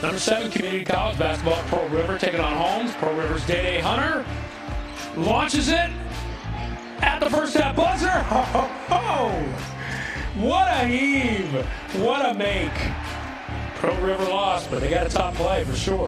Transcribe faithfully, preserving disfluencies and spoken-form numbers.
Number seven, Community College basketball, Pearl River taking on Holmes. Pearl River's Dae Dae Hunter launches it at the first half buzzer. Ho, ho, ho. What a heave. What a make. Pearl River lost, but they got a top play for sure.